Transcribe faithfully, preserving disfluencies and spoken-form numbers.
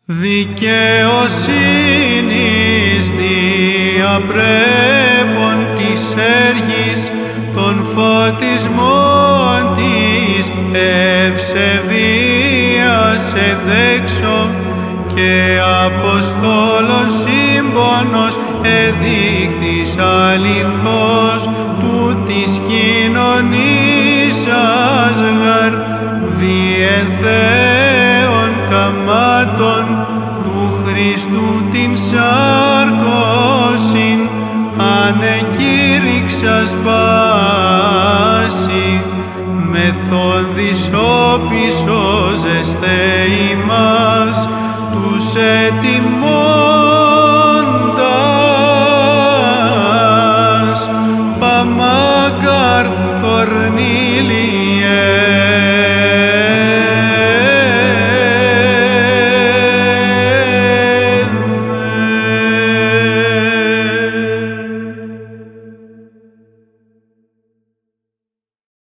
Δικαιοσύνης διαπρέπων της έργης των φωτισμών της ευσεβίας εδέξω και Αποστόλων σύμπονος εδείχθης αληθώς τούτης κοινωνήσας γαρ διενθέων καμάτων του Χριστού την σάρκωσιν ανεκήρυξας πάση μεθόδης όπισος εστέ ημάς τους έτοιμους